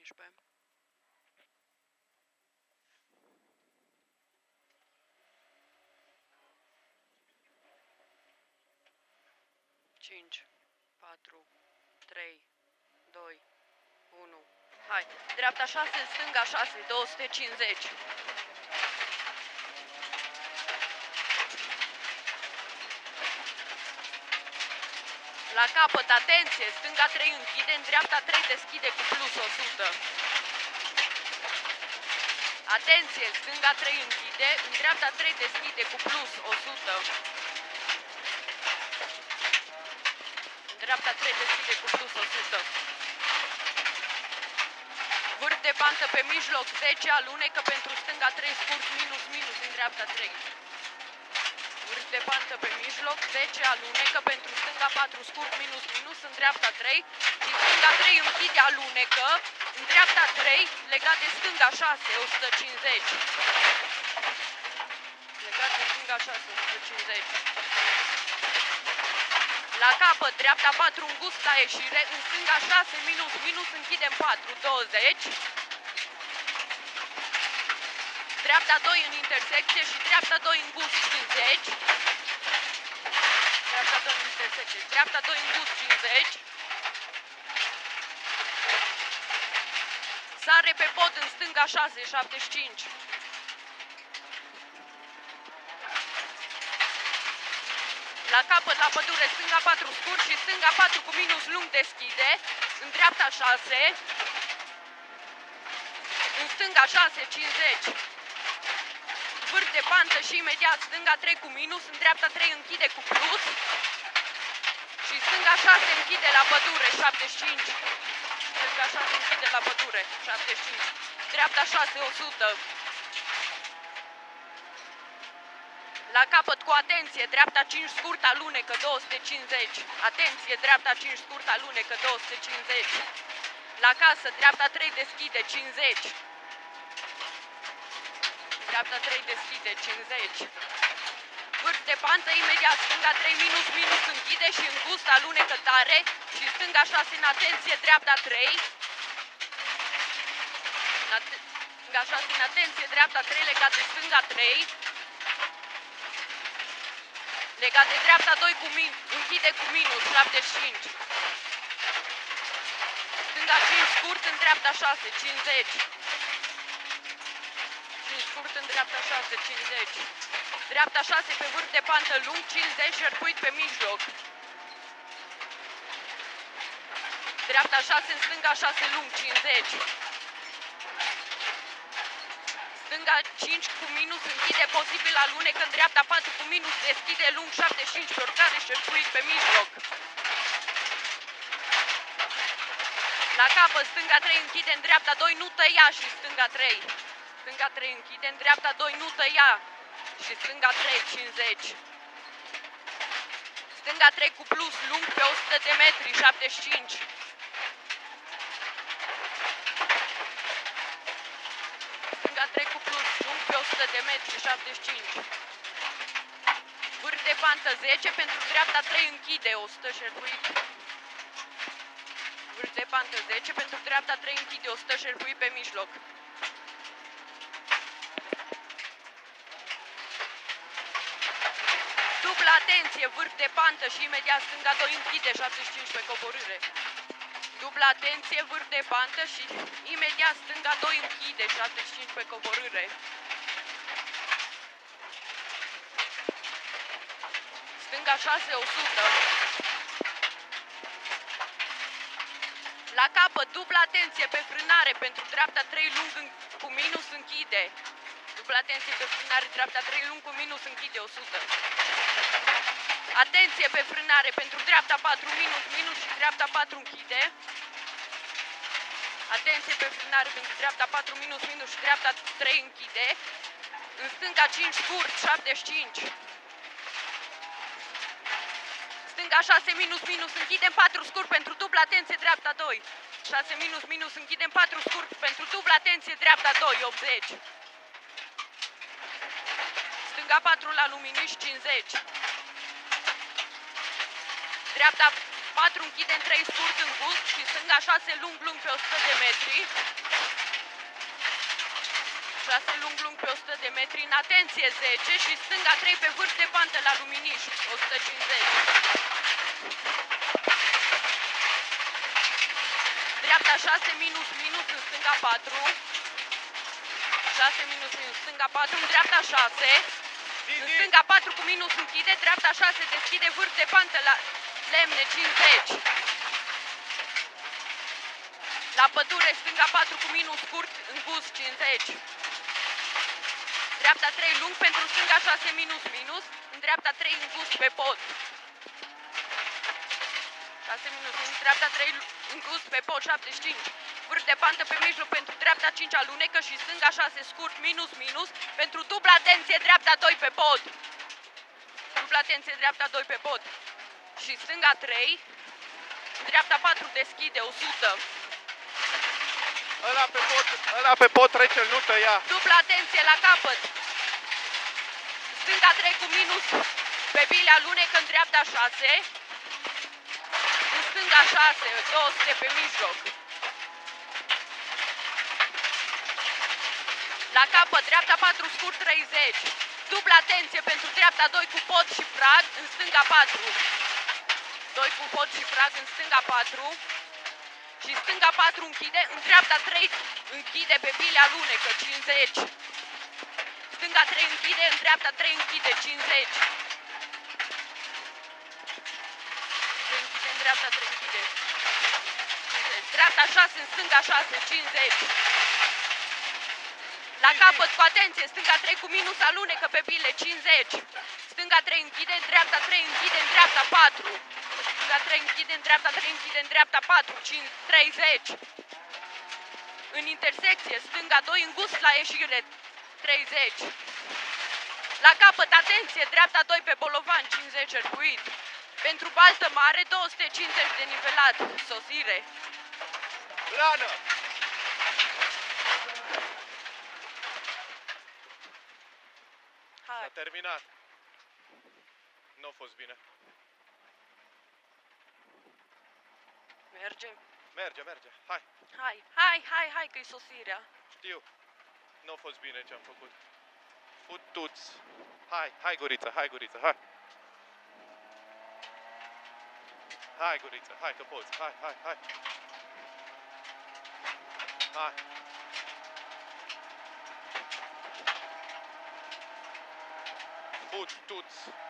11. 5, 4, 3, 2, 1. Hai, dreapta 6, stânga 6, 250. La capăt, atenție, stânga 3 închide, în dreapta 3 deschide cu plus 100. Atenție, stânga 3 închide, în dreapta 3 deschide cu plus 100. În dreapta 3 deschide cu plus 100. Vârf de pantă pe mijloc, 10, alunecă pentru stânga 3 scurt, minus, minus, în dreapta 3. Vârf de pantă pe mijloc, 10, alunecă pentru stânga 4 scurt, minus, minus, în dreapta 3. Din stânga 3 închide, alunecă, în dreapta 3, legat de stânga 6, 150. Legat de stânga 6, 150. La capăt, dreapta 4, îngust la ieșire, în stânga 6, minus, minus, închidem 4, 20. Dreapta 2 în intersecție și dreapta 2 îngust, 50. Dreapta 2 în intersecție, dreapta 2 îngust, 50. Sare pe pod în stânga 6, 75. La capăt, la pădure, stânga 4 scurt și stânga 4 cu minus lung deschide. În dreapta 6. În stânga 6, 50. Vârf de pantă și imediat stânga 3 cu minus. În dreapta 3 închide cu plus. Și stânga 6 închide la pădure, 75. Stânga 6 închide la pădure, 75. Dreapta 6, 100. La capăt cu atenție, dreapta 5 scurt, alunecă, 250. Atenție, dreapta 5 scurt, alunecă, 250. La casă, dreapta 3 deschide, 50. Dreapta 3 deschide, 50. Vârf de pantă, imediat, stânga 3 minus, minus, închide și îngust, alunecă tare. Și stânga 6 în atenție, dreapta 3. Stânga 6 în atenție, dreapta 3 legat de stânga 3. Legat de dreapta 2 cu minus, închide cu minus, 75. Stânga 5 scurt, în dreapta 6, 50. 5 scurt, în dreapta 6, 50. Dreapta 6 pe vârf de pantă lung, 50, șerpuit pe mijloc. Dreapta 6 în stânga 6 lung, 50. Stânga 5 cu minus, închide posibil alunecă, în dreapta 4 cu minus, deschide lung, 75 pe urcare, șerpuit pe mijloc. La capăt, stânga 3 închide, în dreapta 2 nu tăia și stânga 3. Stânga 3 închide, în dreapta 2 nu tăia și stânga 3, 50. Stânga 3 cu plus, lung pe 100 de metri, 75. Stânga 3 cu plus, lung pe 100 de metri, 75. Vârf de pantă 10, pentru dreapta 3 închide, 100 șerpuit. Vârf de pantă 10, pentru dreapta 3 închide, 100 șerpuit pe mijloc. Dublă atenție, vârf de pantă și imediat stânga 2 închide, 75 pe coborâre. Dublă atenție, vârf de pantă și imediat stânga 2 închide, 75 pe coborâre. Stânga 6, 100. La capăt, dublă atenție pe frânare, pentru dreapta 3 lung cu minus închide. Dublă atenție pe frânare, dreapta 3 lung cu minus închide, 100. Atenție pe frânare, pentru dreapta 4 minus, minus și dreapta 4 închide. Atenție pe frânare, pentru dreapta 4 minus, minus și dreapta 3 închide. În stânga 5 scurt, 75. Stânga 6 minus, minus, închidem 4 scurt pentru dublă atenție, dreapta 2. 6 minus, minus, închidem 4 scurt pentru dublă atenție, dreapta 2, 80. Stânga 4 la luminiș, 50. Dreapta 4 închide în 3 scurt în gust și stânga 6 lung, lung pe 100 de metri. 6 lung pe 100 de metri, în atenție 10 și stânga 3 pe vârf de pantă la Luminiș, 150. Dreapta 6 minus minus, în stânga 4. 6 minus minus, stânga 4, în dreapta 6. În stânga 4 cu minus închide, dreapta 6 deschide vârf de pantă la Lemne, 50. La pădure, stânga 4 cu minus scurt, îngust, 50. Dreapta 3 lung pentru stânga 6 minus minus, în dreapta 3 îngust pe pod. 6 minus minus, dreapta 3 îngust pe pod, 75. Vârf de pantă pe mijloc pentru dreapta 5 alunecă și stânga 6 scurt, minus minus, pentru dubla atenție, dreapta 2 pe pod. Dubla atenție, dreapta 2 pe pod. Și stânga 3, dreapta 4 deschide, 100. Ăla pe pod trece, nu tăia. Dubla atenție la capăt. Stânga 3 cu minus pe bile alunecă în dreapta 6. În stânga 6, 200 pe mijloc. La capăt, dreapta 4 scurt, 30. Dubla atenție pentru dreapta 2 cu pod și prag, în stânga 4. 2 cu pod și prag, în stânga 4. Și stânga 4 închide, în dreapta 3 închide pe bile alunecă, 50. Stânga 3 închide, în dreapta 3 închide, 50. 3 închide, în dreapta 3 închide, 50. Dreapta 6, în stânga 6, 50. La capăt, cu atenție, stânga 3 cu minus alunecă pe bile, 50. Stânga 3 închide, dreapta 3 închide, în dreapta 4. Stânga 3 închide, în dreapta 3 închide, în dreapta 4, 30. În intersecție, stânga 2 îngust la ieșire, 30. La capăt, atenție, dreapta 2 pe bolovan, 50 circuit. Pentru baltă mare, 250 de nivelat, sosire. Rană! Hai. S-a terminat. Nu a fost bine. Mergem. Merge. Hai. Hai, că-i sosirea. Știu. Nu a fost bine ce am făcut. Futuți. Hai Guriță, hai. Hai Guriță, hai că poți. Hai. Hai. Futuți.